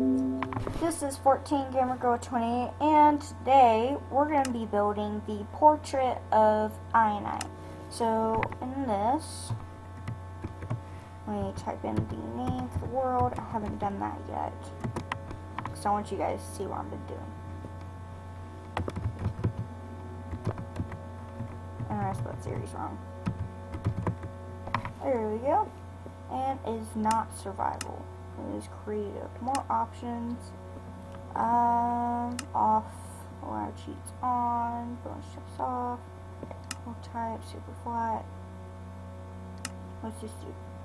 This is 14 Gamer Girl 20, and today we're going to be building the portrait of Ianite. So in this, let me type in the name for the world. I haven't done that yet, because I want you guys to see what I've been doing. And I spelled series wrong. There we go. And it is not survival. It is creative. More options. Off. Allow cheats on. Bonus chips off. Full type. Super flat. Let's just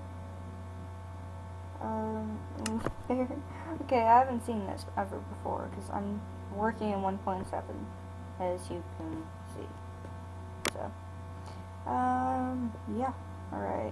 do. Okay, I haven't seen this ever before because I'm working in 1.7, as you can see. So, yeah. Alright.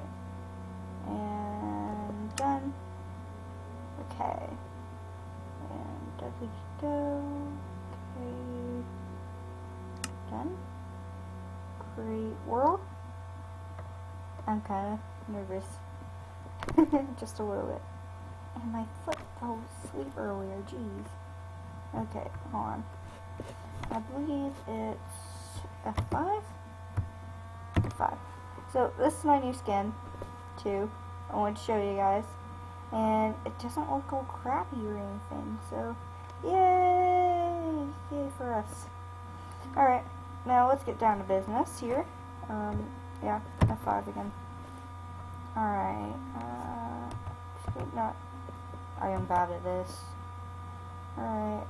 And done. Okay. And deadly go. Okay. Done. Create world. I'm kind of nervous. Just a little bit. And my foot fell asleep earlier. Jeez. Okay, hold on. I believe it's F5? F5. So, this is my new skin, too. I want to show you guys. And it doesn't look all crappy or anything. So, yay! Yay for us. Alright, now let's get down to business here. Yeah, F5 again. Alright, no, I am bad at this. Alright.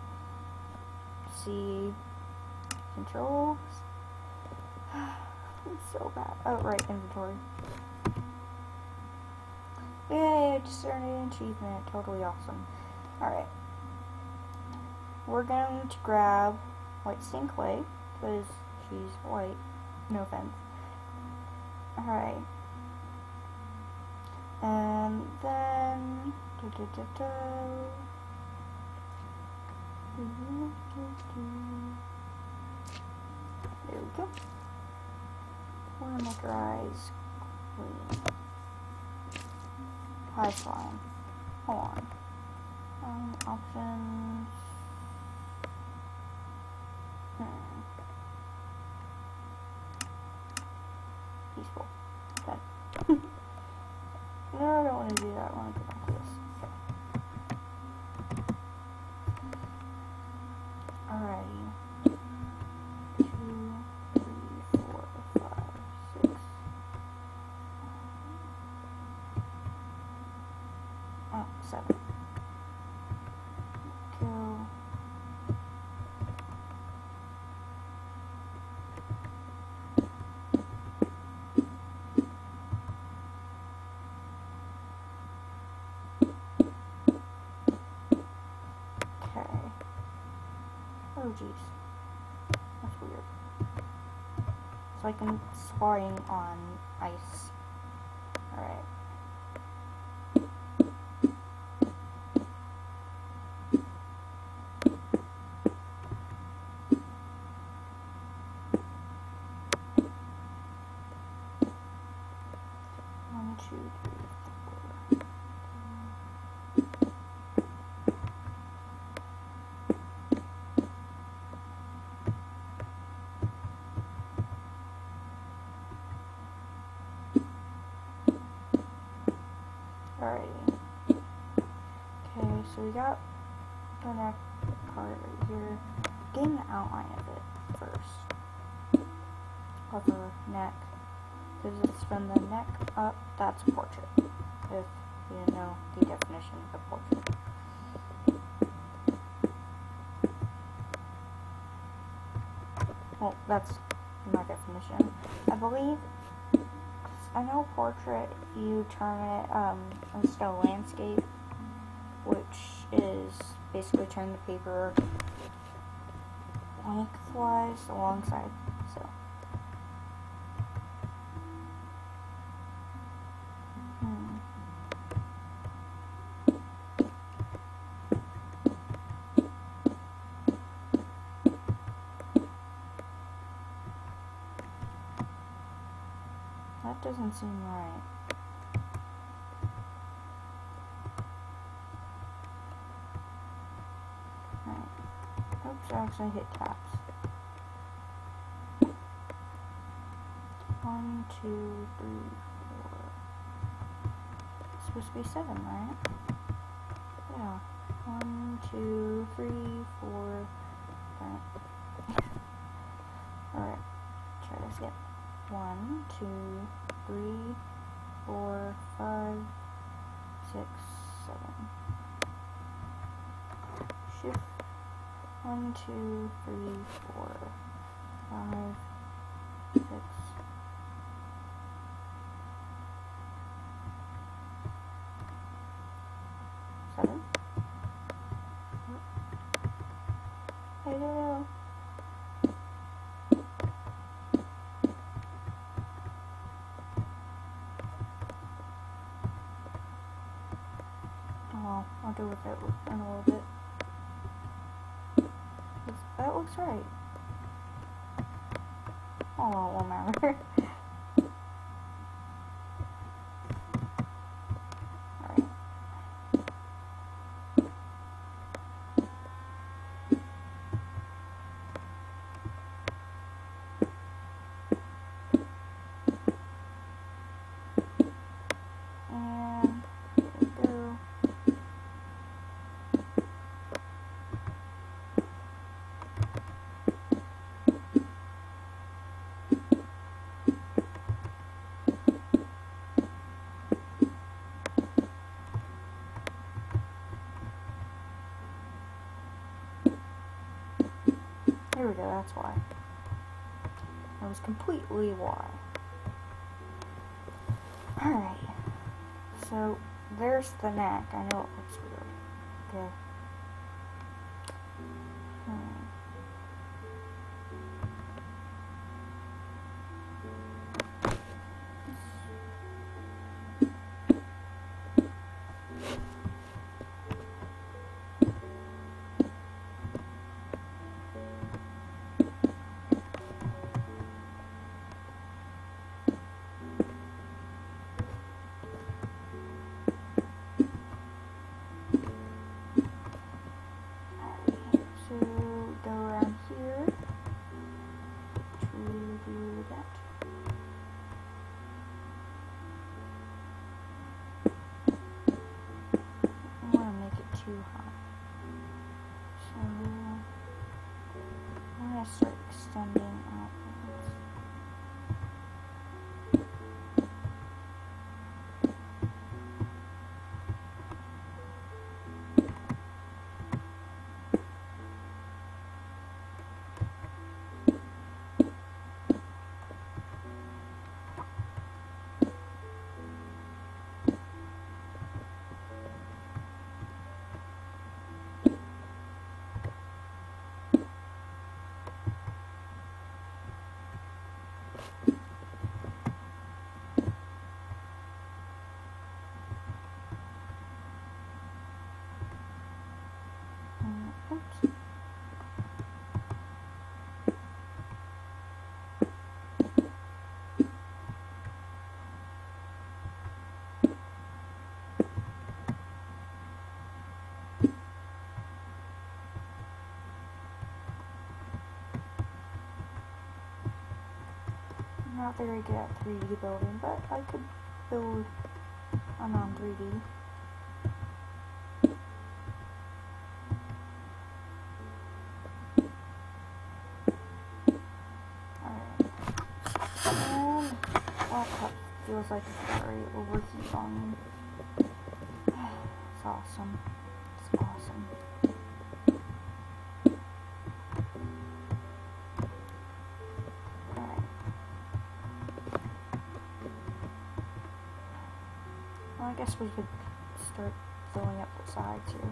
C. Controls. It's so bad. Oh, right, inventory. Yay, I just earned an achievement. Totally awesome. Alright. We're going to grab white stained clay, because she's white. No offense. Alright. And then... There we go. We're gonna make our eyes clean. High slime. Hold on. Options. Peaceful. Done. No, I don't want to do that. I want to go back to this. Okay. Alrighty. 2, 3, 4, 5, 6. Oh, 7. Go. Okay. Oh, jeez. That's weird. It's like I'm sparring on ice. Alright. One, two, three, four. Alrighty. Okay, so we got the neck part right here. Getting the outline of it first. Of her neck. Because it's from the neck up, that's a portrait. If you didn't know the definition of a portrait. Well, that's my definition. I believe, I know portrait, you turn it instead of landscape, which is basically turn the paper lengthwise alongside, so. That doesn't seem right. Oops, I actually hit tabs. 1, 2, 3, 4. It's supposed to be 7, right? Yeah. 1, 2, 3, 4. Right. Alright. Try this again. 1, 2, 3, 4, 5, 6, 7. Shift. 1, 2, 3, 4, 5, 6. 7. I don't know. Oh well, I'll do with it in a little bit. That looks right. Oh well, it won't matter. Alright. And here we go. Here we go, that's why. That was completely why. Alright. So, there's the neck. I know it looks weird. Okay. Start extending outwards. Oops. I'm not very good at 3D building, but I could build a non-3D. Feels like it's very overheat on me. It's awesome. It's awesome. Alright. Well, I guess we could start filling up the sides here.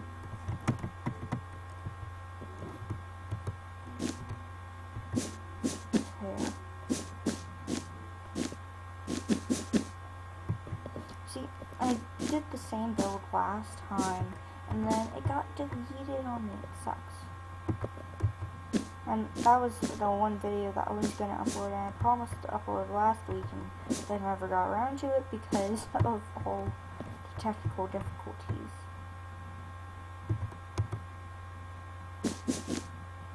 I did the same build last time, and then it got deleted on me. It sucks. And that was the one video that I was going to upload, and I promised to upload last week, and I never got around to it because of all the technical difficulties.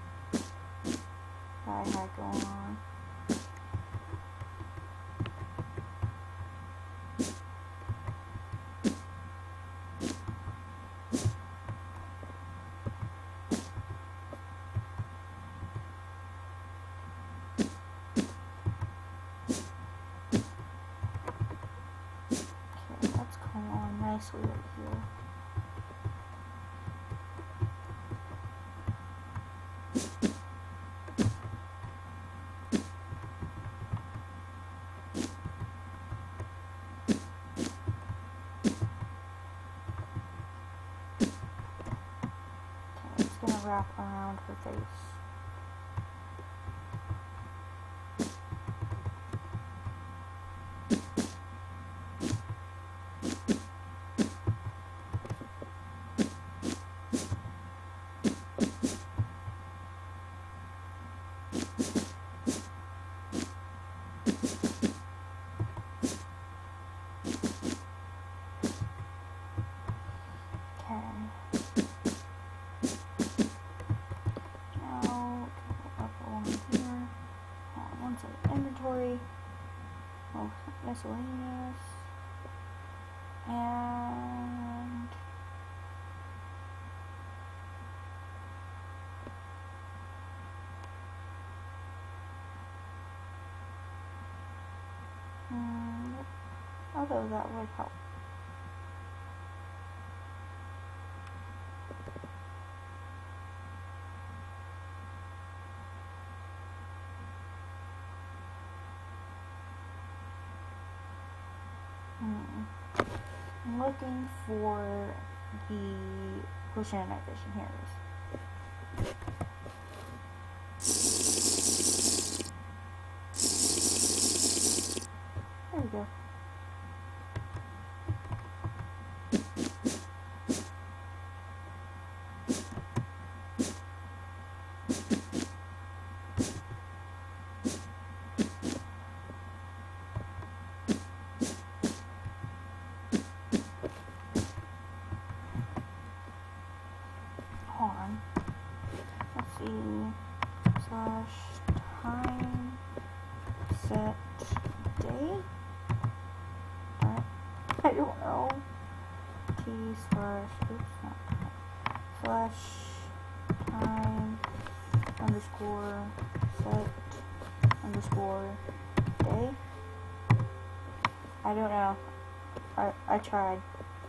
going on. Okay, that's coming on nicely right here. Gonna wrap around her face. Inventory, oh, miscellaneous, and although that would help. I'm looking for the potion of night vision. Here it is. There we go. Let's see, / time set day. Alright, I don't know. T / oops, not / time underscore set underscore day. I don't know. I tried.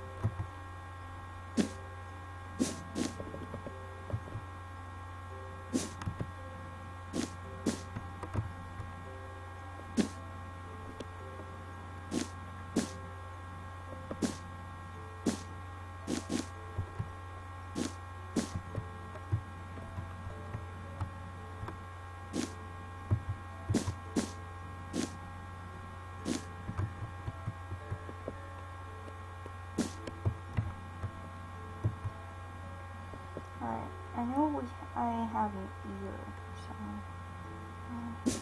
Alright, I know I have an ear, so...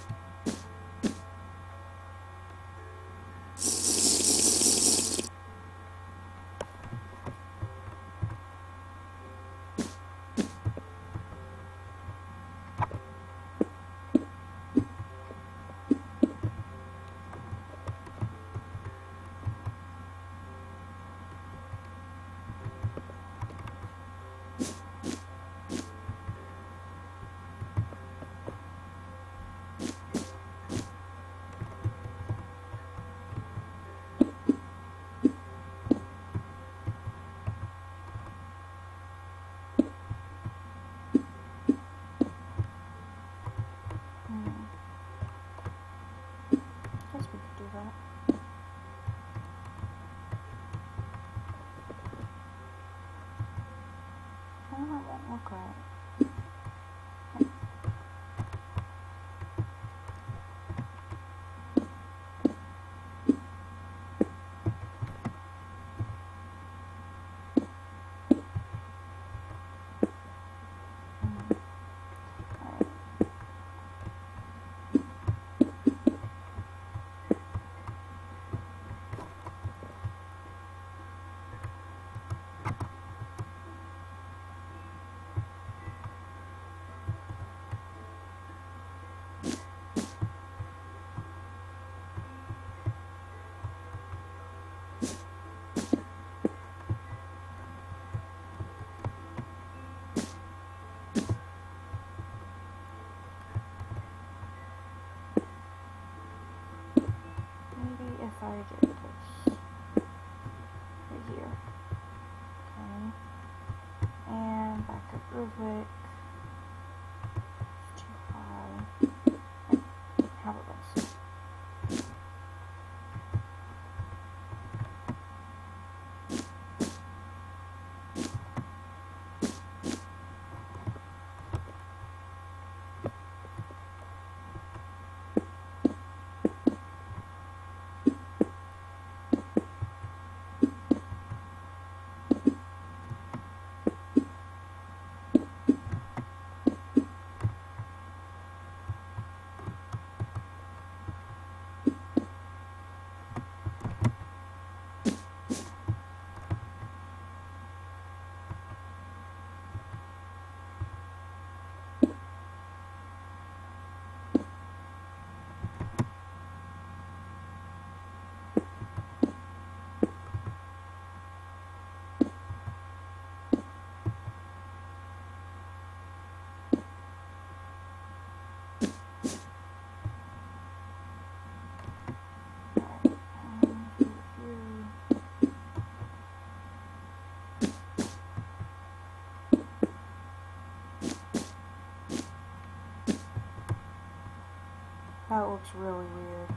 look right. real quick. It's too high. How about this? That looks really weird.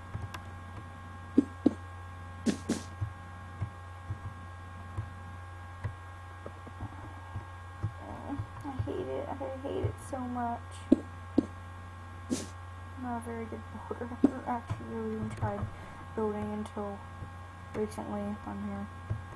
I hate it. I hate it so much. I'm not a very good builder. I haven't actually really even tried building until recently on here.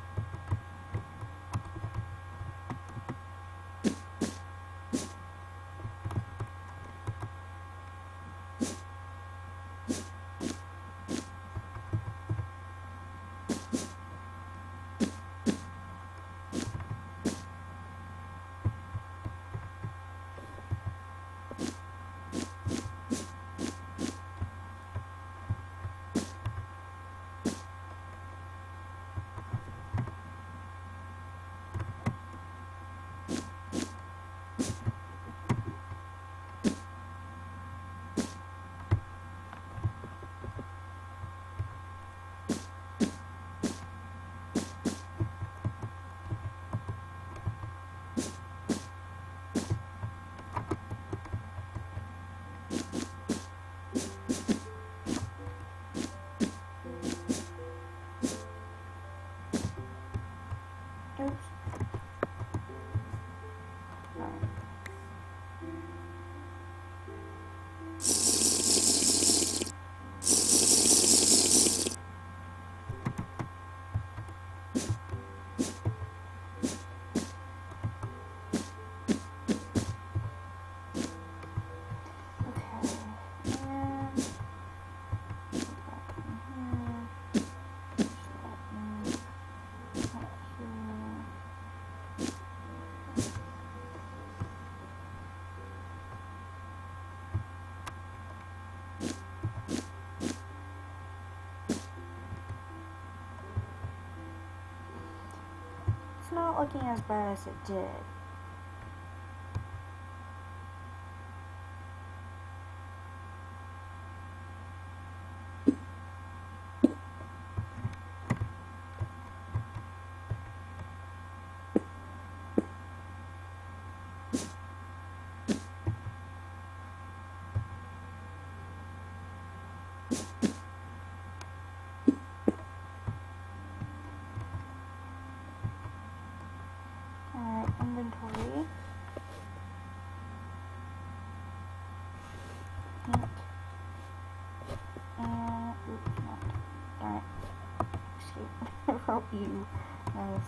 It's not looking as bad as it did. Inventory. And oops, not. Darn it. Excuse me. I wrote you. Nice.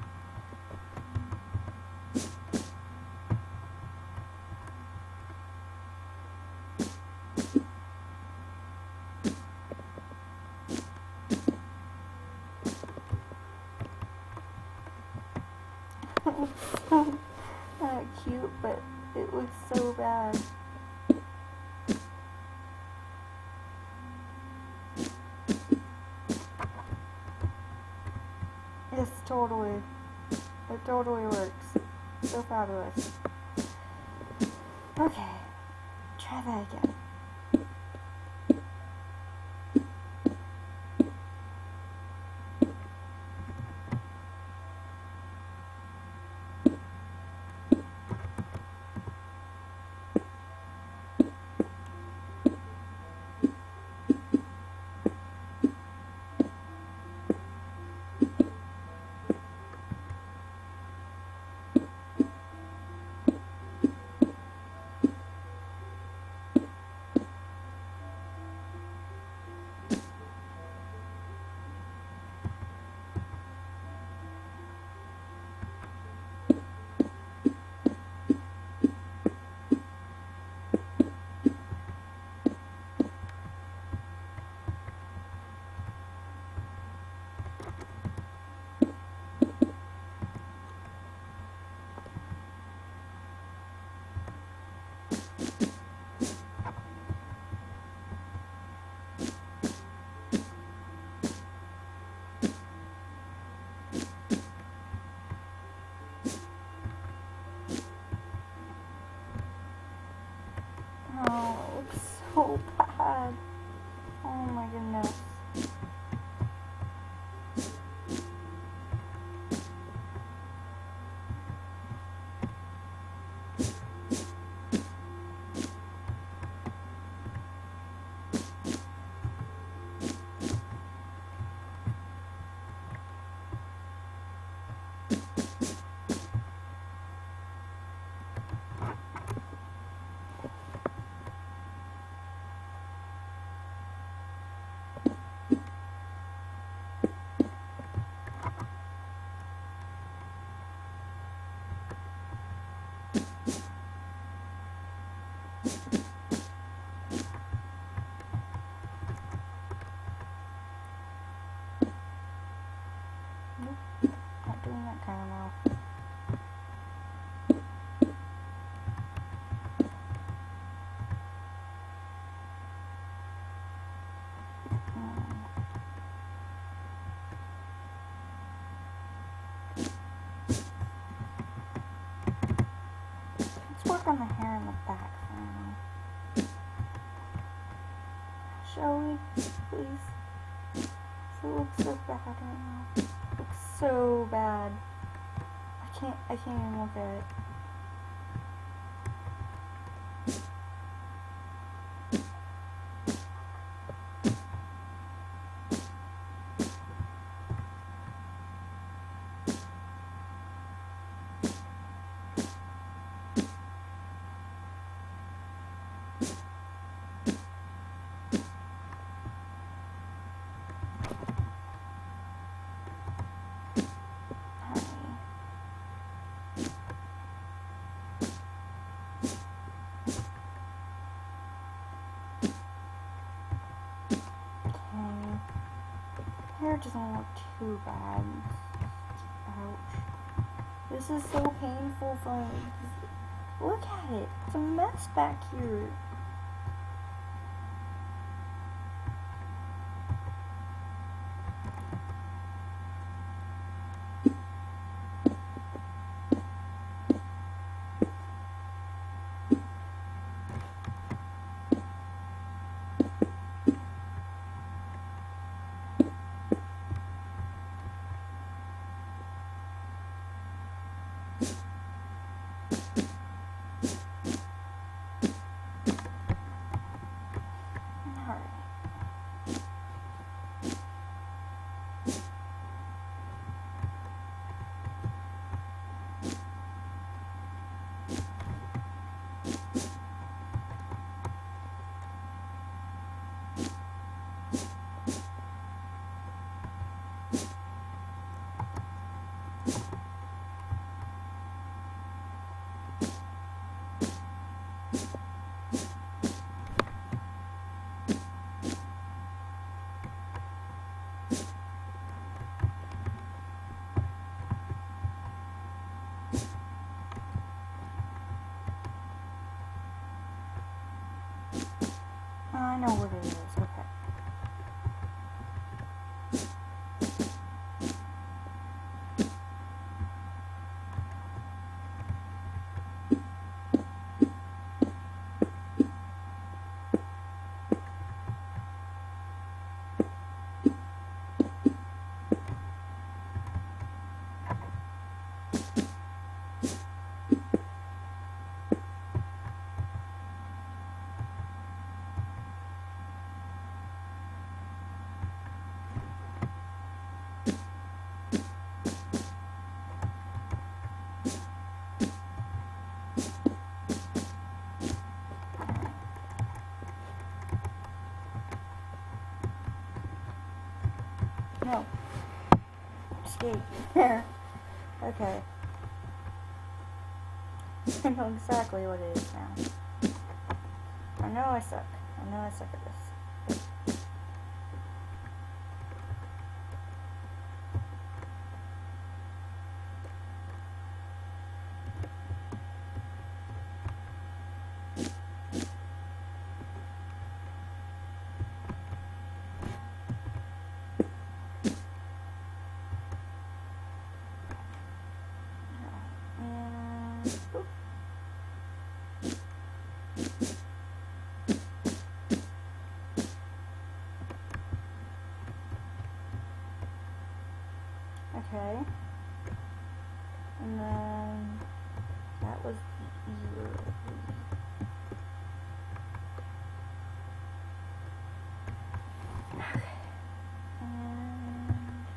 Not cute, but it looks so bad. Yes, totally. It totally works. So fabulous. Okay, try that again. so bad. Oh my goodness. Not doing that kind of mouth. Let's work on the hair in the back for now. Shall we, please? It looks so bad right now. It looks so bad. I can't even look at it. Hair doesn't look too bad. Ouch. This is so painful for me. Look at it. It's a mess back here. I know what it is. Okay. No. Escape. There. Okay. I know exactly what it is now. I know I suck. I know I suck at this. that was the yearly. Okay. And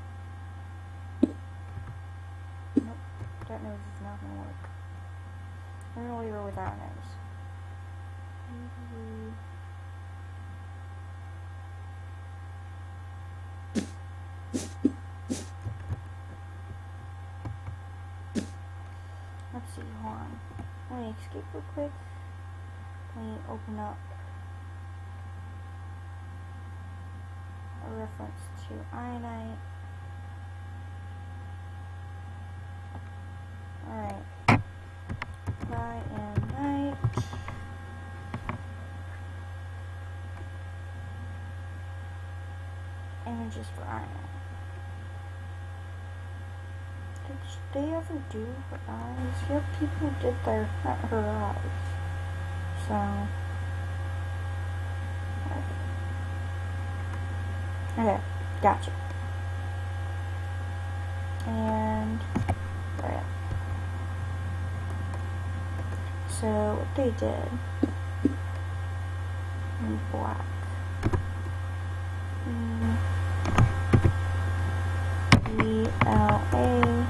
nope, that nose is not gonna work. We're gonna leave her without a nose. Let's see, hold on. Let me escape real quick. Let me open up a reference to Ianite. Alright. Ianite. Images for Ianite. Did they ever do her eyes? Yeah, people did her eyes. So, okay, gotcha. And, right. So, what they did in black. ELA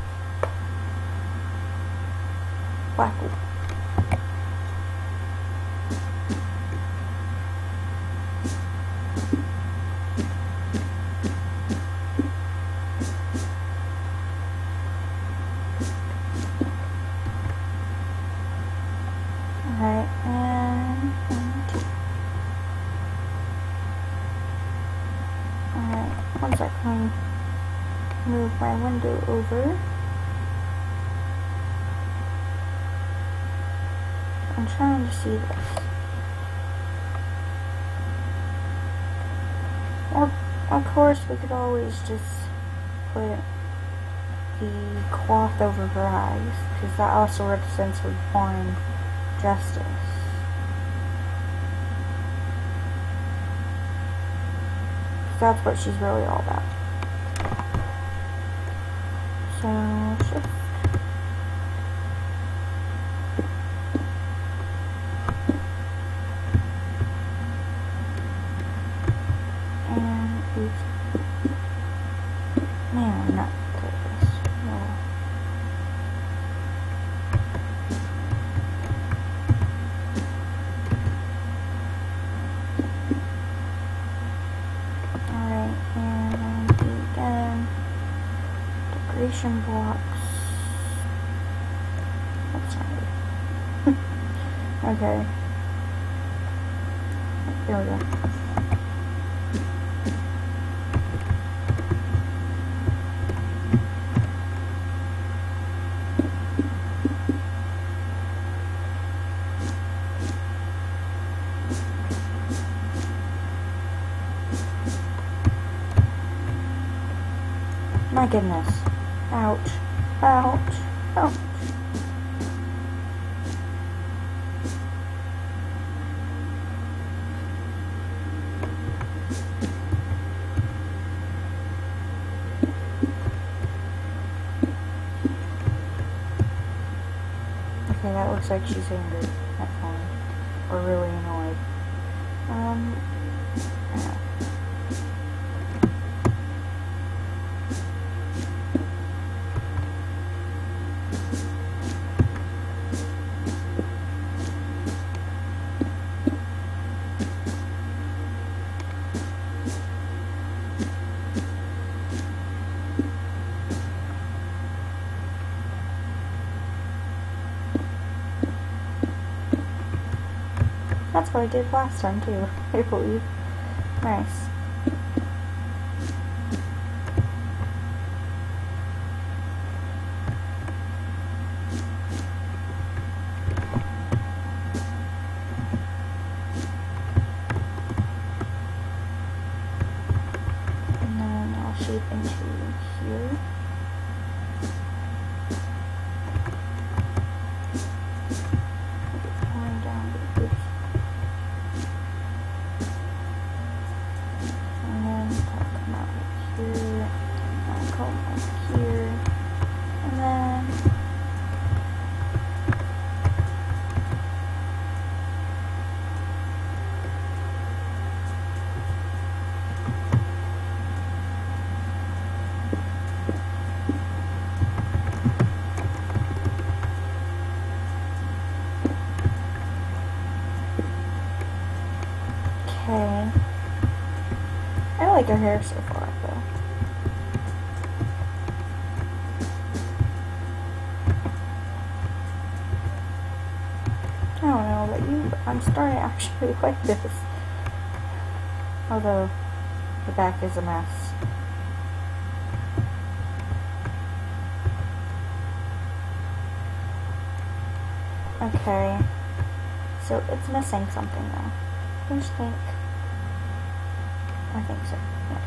black. Alright, and alright, one sec, let me move my window over. I'm trying to see this. Or, of course, we could always just put the cloth over her eyes, because that also represents her foreign justice. That's what she's really all about. So, shift. And, oops. Man, I'm not good at this. No. Decoration blocks. That's not good. Okay. There we go. My goodness. Ouch. Ouch. Ouch. Okay, that looks like she's angry. That's fine. Or really annoyed. Yeah. That's what I did last time too, I believe. Nice. And then I'll shape into here. Okay. I like her hair so far, though. I don't know about you, but I'm starting to actually like this. Although, the back is a mess. Okay. So, it's missing something, though. I just think... I think so. Yeah.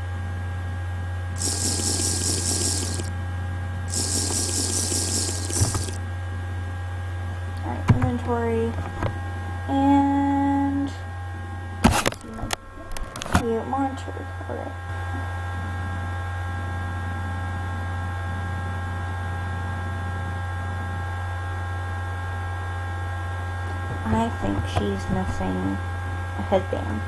Alright, inventory. And... yeah, monitor. Alright. I think she's missing a headband.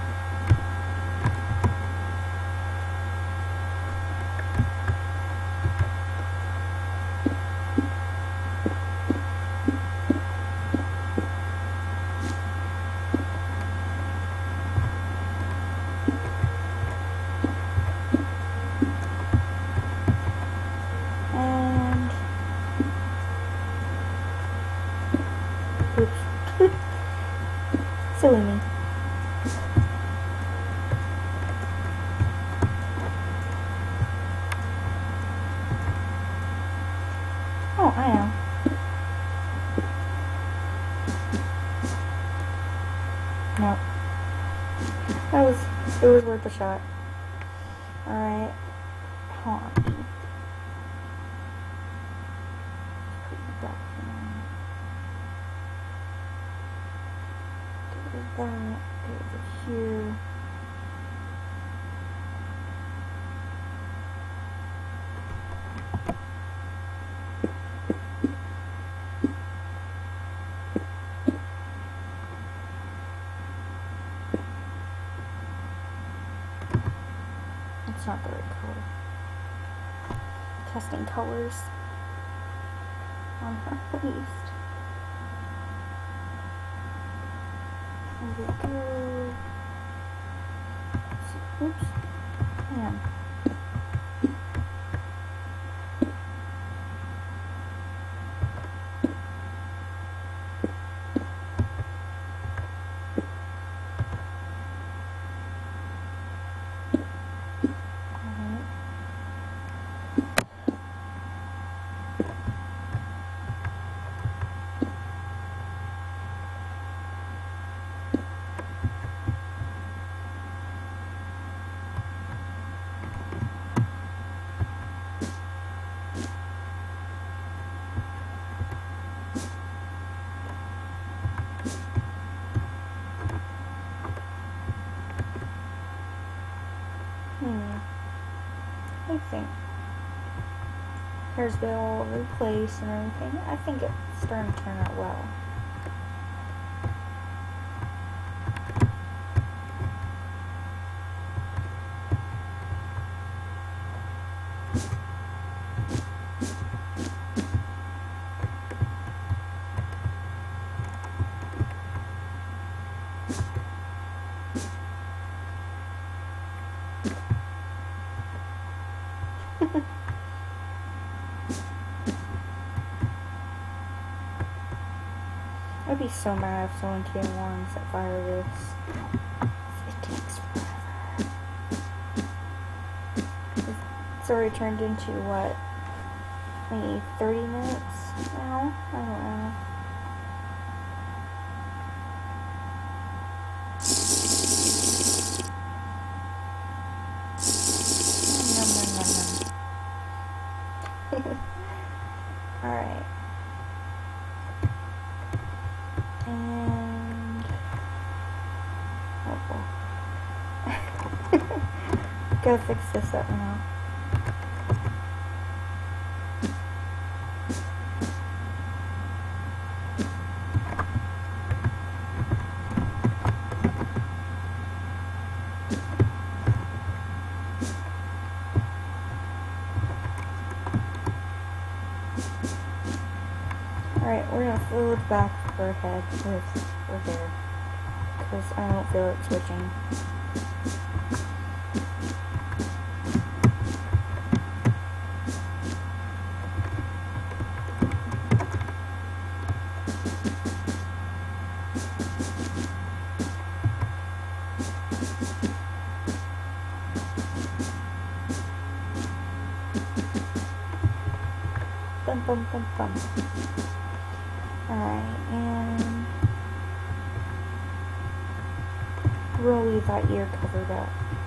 And... oops. Silly me. Oh, I know. Nope. It was worth a shot. Alright. Hold on. Put it back in. Do that. Go over here. It's not the right color. Testing colors on her waist. There we go. Oops. Man. I think hair's been all over the place and everything. I think it's starting to turn out well. I'd be so mad if someone came along and set fire to this. It takes forever. It's already turned into what? Maybe 30 minutes now? I don't know. Alright. And... oh. Gotta fix this up now. Alright, we're gonna fill the back of her head with her hair, because I don't feel it switching. Bum, bum, bum. Alright, and we'll leave that ear covered up.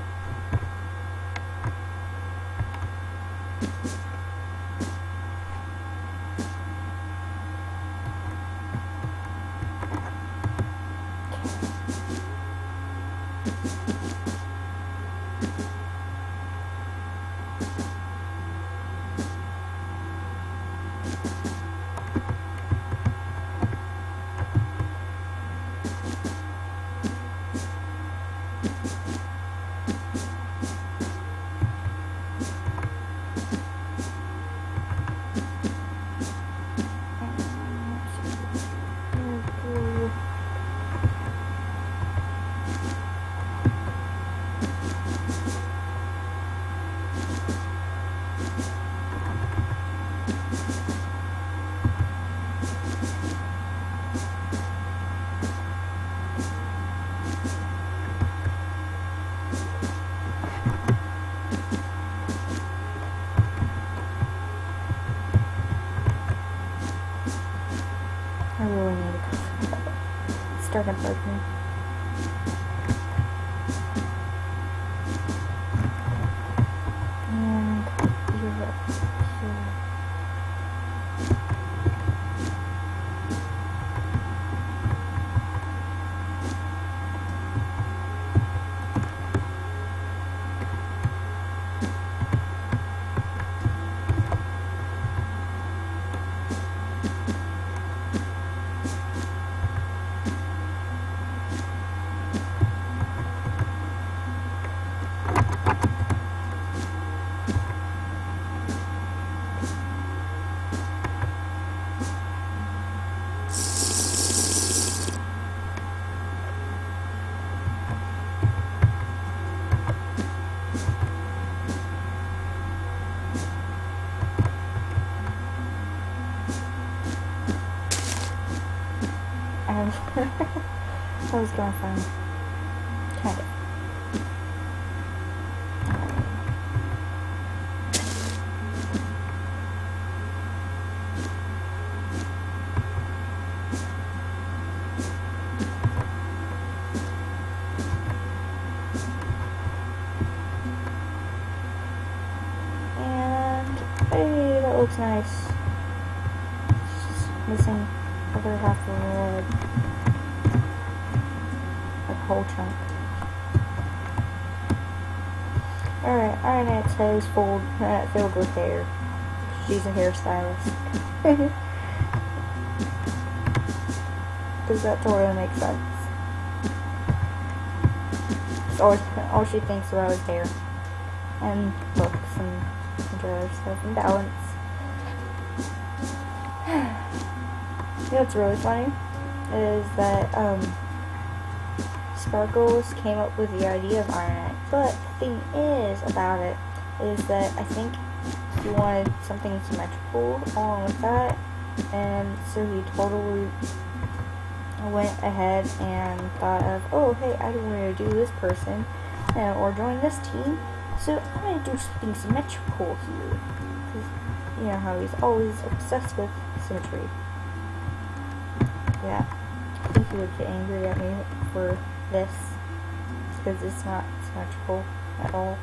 I really need to cover that. It's starting to bug me. And you're up here. That was going fine. Kind of. And hey, that looks nice. Just missing the other half of the head. Whole chunk. Alright, Ianite's head is filled with hair. She's a hairstylist. Does that totally make sense? It's always, all she thinks about is hair. And books and other stuff and balance. You know what's really funny? Is that, Sparkles came up with the idea of Ianite, but the thing is about it is that I think he wanted something symmetrical along with that, and so he totally went ahead and thought of, oh hey, I don't want to do this person or join this team, so I'm going to do something symmetrical here, because you know how he's always obsessed with symmetry. Yeah, I think he would get angry at me for this because it's not symmetrical at all.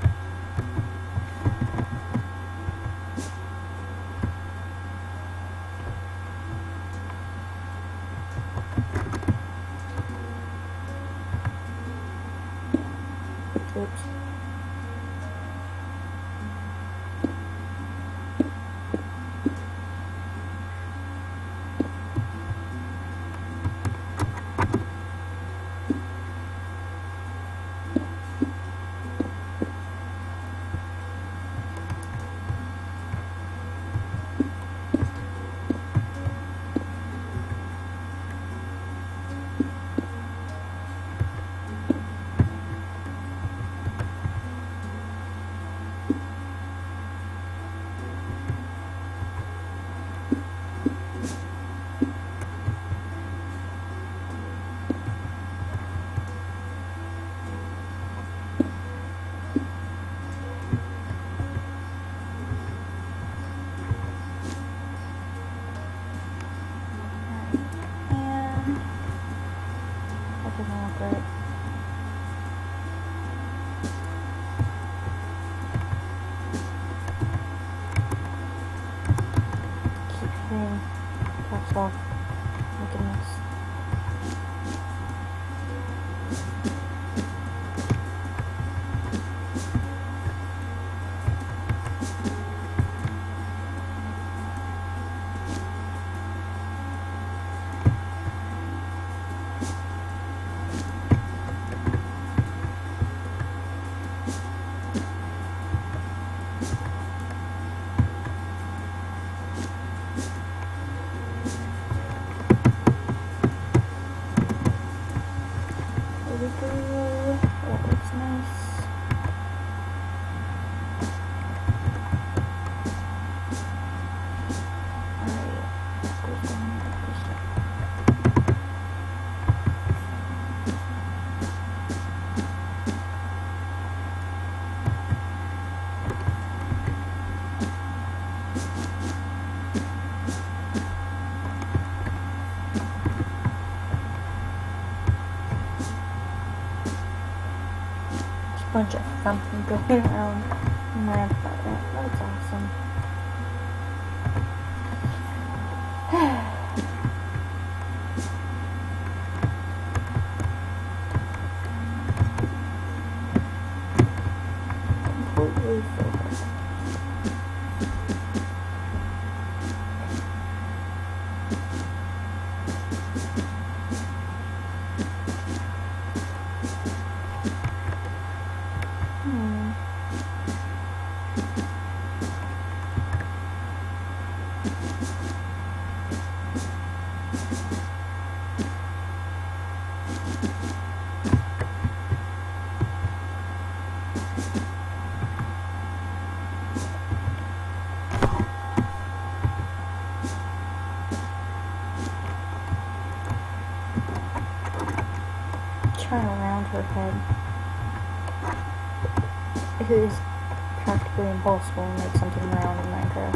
Oops. bunch of something going around in my apartment. That's awesome. Completely focused. Trying around her head. It is practically impossible to make something round in Minecraft.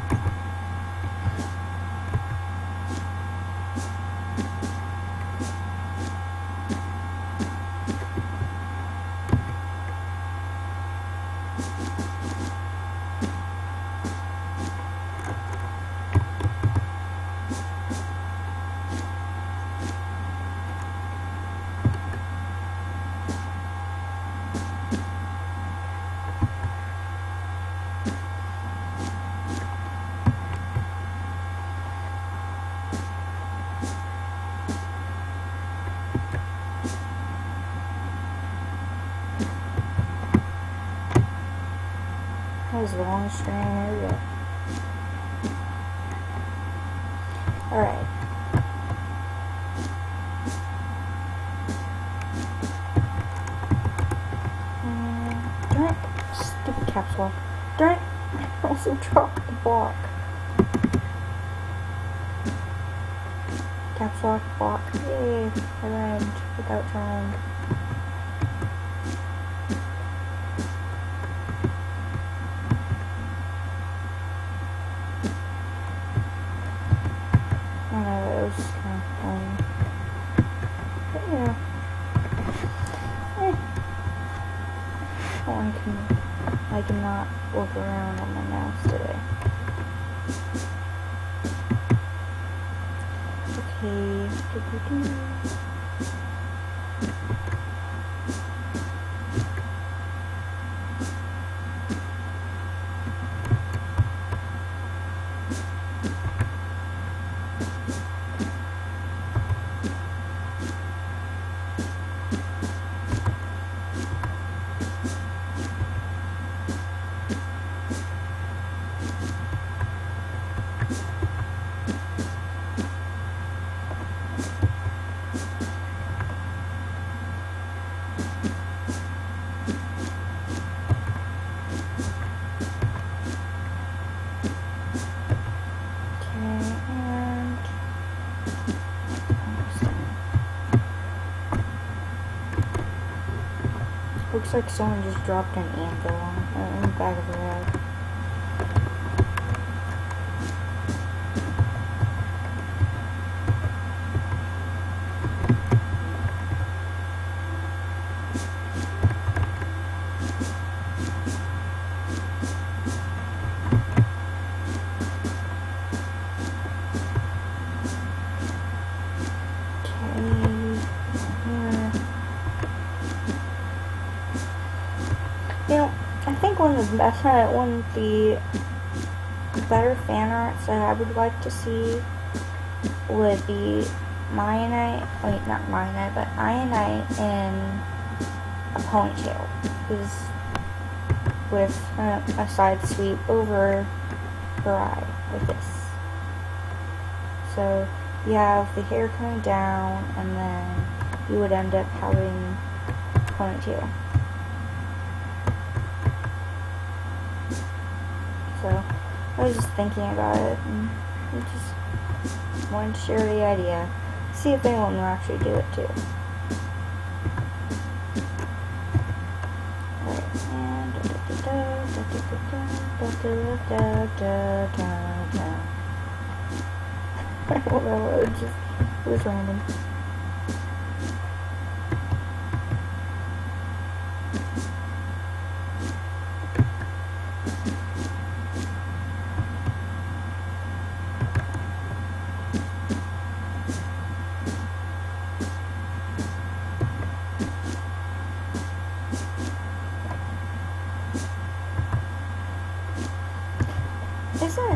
That was the longest string I ever got. Alright. Darn it. Stupid caps lock. Darn it. I also dropped the block. Caps lock, block. Yay. I rhymed without trying. I cannot work around on my mouse today. Okay. Looks like someone just dropped an anvil in the back of their head. You know, I think one of the better fan arts that I would like to see would be Ianite, wait, not Ianite, but Ianite in a ponytail, with a side sweep over her eye, like this. So you have the hair coming down, and then you would end up having a ponytail. So I was just thinking about it, and I just wanted to share the idea. See if anyone will actually do it too. Alright, and I don't know, it was random.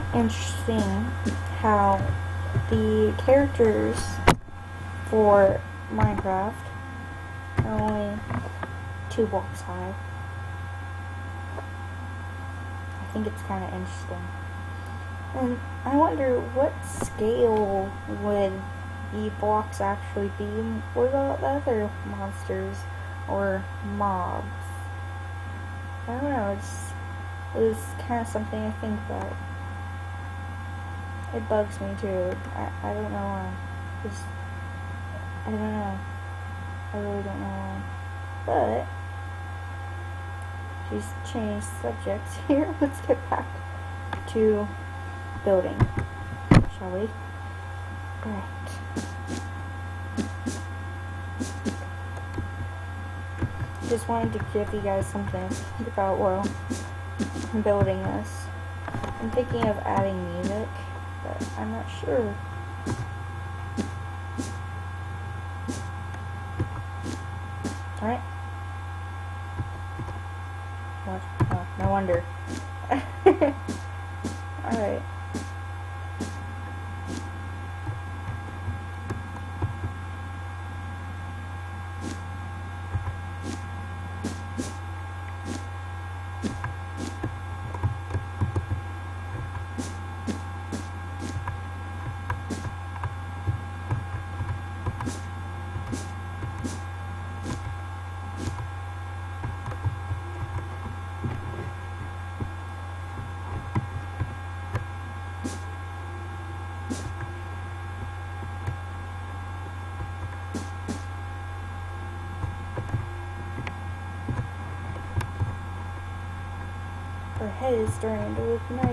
interesting how the characters for Minecraft are only 2 blocks high. I think it's kind of interesting. And I wonder what scale would the blocks actually be? What about the other monsters or mobs? I don't know, it was kind of something I think about. It bugs me too. I don't know why. I don't know. I really don't know why. But she's changed subjects here. Let's get back to building, shall we? Alright. Just wanted to give you guys something to think about while I'm building this. I'm thinking of adding music, but I'm not sure. Alright. What? Oh, no wonder. Alright. Her head is starting to look nice.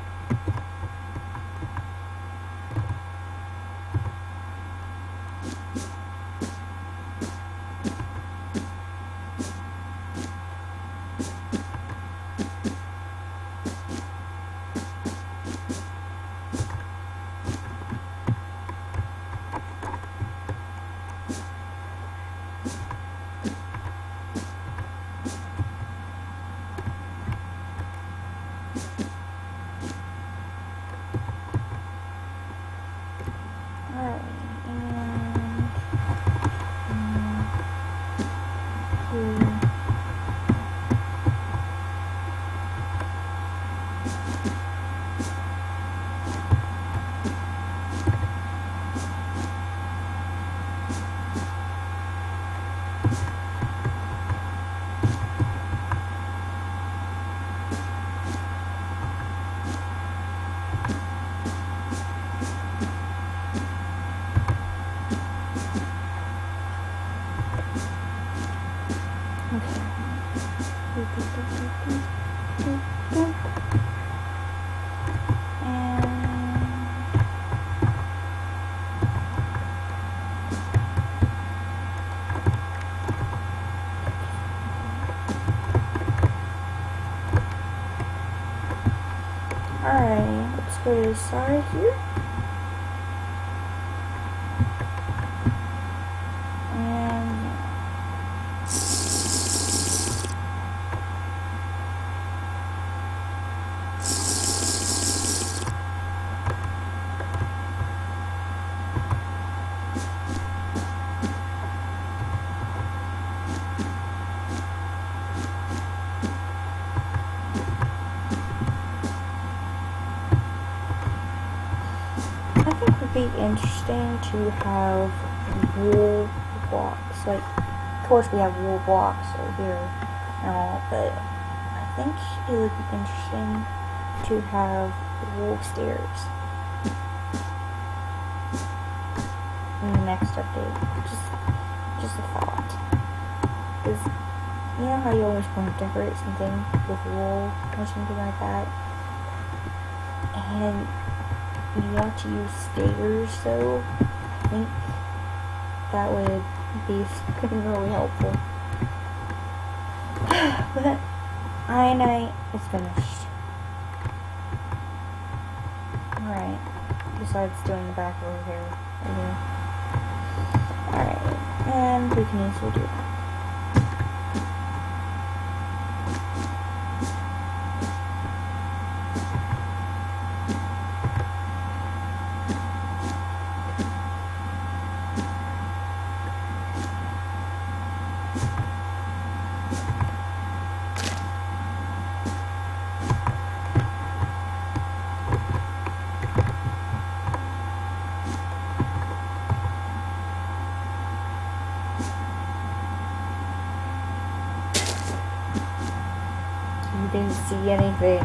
Alright, let's go to the side here. Be interesting to have wool blocks. Like, of course we have wool blocks over here and all, but I think it would be interesting to have wool stairs in the next update. Just a thought. Because you know how you always want to decorate something with wool or something like that, and you want to use stairs, so I think that would be something really helpful. But Ianite is finished. Alright, besides doing the back over here. Alright, and we can easily do that. didn't see anything.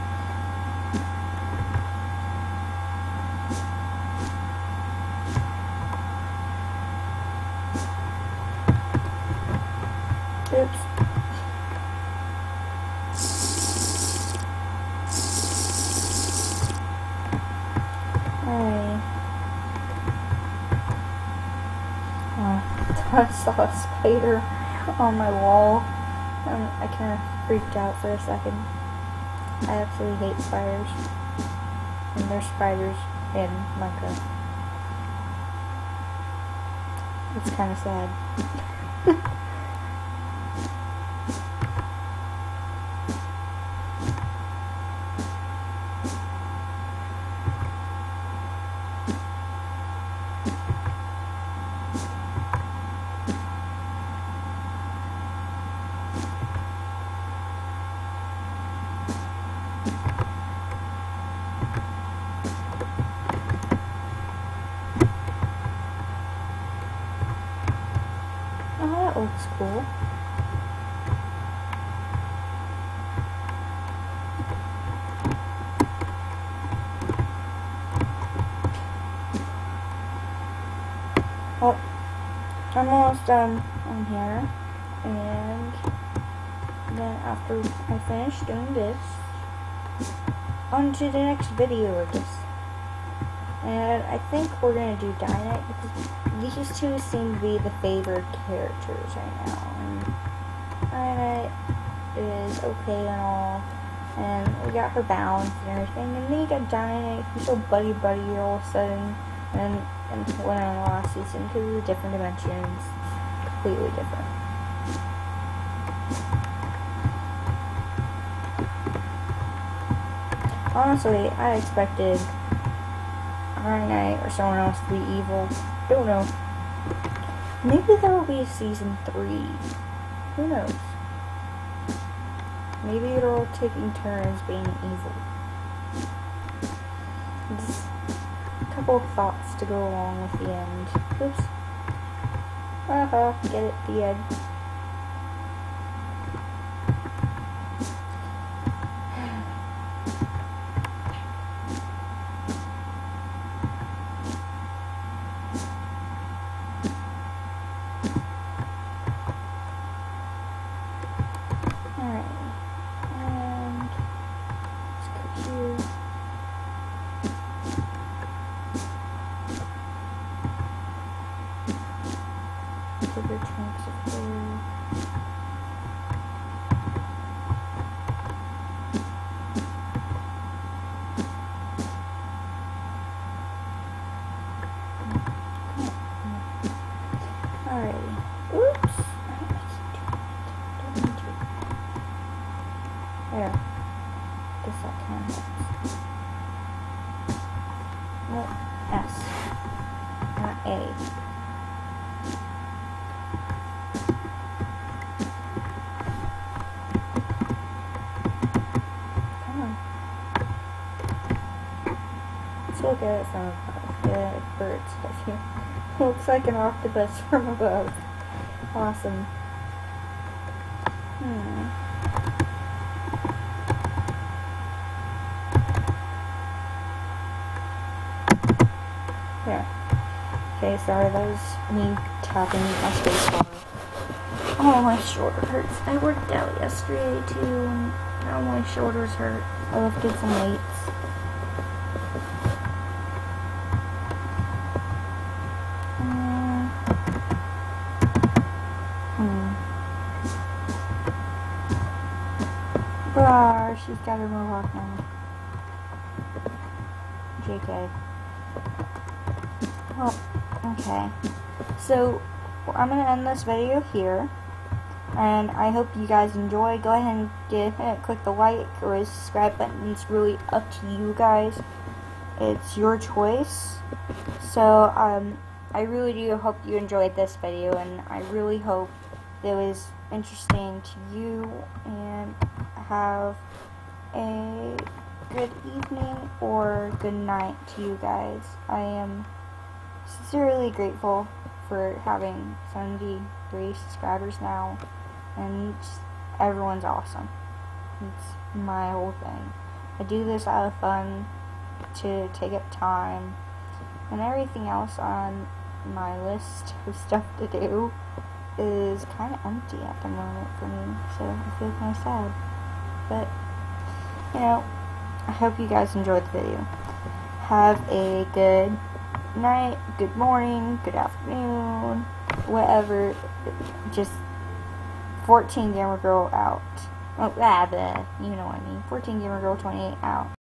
Oops. Alright. I saw a spider on my wall. I kind of freaked out for a second. I absolutely hate spiders. And there's spiders in Minecraft. It's kind of sad. Oh, that looks cool. Well, I'm almost done on here, and then after I finish doing this, on to the next video, I guess. And I think we're gonna do Ianite because these two seem to be the favored characters right now. And Ianite is okay and all, and we got her balance and everything. And then you got Ianite, who's so buddy all of a sudden, and went on the last season because of the different dimensions, completely different. Honestly, I expected Ianite or someone else to be evil. Don't know. Maybe there will be a season 3. Who knows? Maybe it'll all taking turns being evil. Just a couple of thoughts to go along with the end. Oops. Haha, get it, the end. Bigger chunks of hair. Alrighty. Oops. There. Guess that kind of helps. No, S. Not A. Let's look at it from above. Yeah, it birds stuff here. Looks like an octopus from above. Awesome. Yeah. Okay, sorry, that was me tapping my space bar. Oh, my shoulder hurts. I worked out yesterday too, and now my shoulders hurt. I lifted some weights. Ah, she's got her mohawk now. JK. Well, okay. So, I'm going to end this video here. And I hope you guys enjoy. Go ahead and click the like or subscribe button. It's really up to you guys. It's your choice. So, I really do hope you enjoyed this video. And I really hope it was interesting to you. And have a good evening or good night to you guys. I am sincerely grateful for having 73 subscribers now, and everyone's awesome. It's my whole thing. I do this out of fun to take up time, and everything else on my list of stuff to do is kind of empty at the moment for me, so I feel kind of sad. But, you know, I hope you guys enjoyed the video. Have a good night, good morning, good afternoon, whatever. Just 14 Gamer Girl out. Oh, blah, blah, you know what I mean. 14 Gamer Girl 28 out.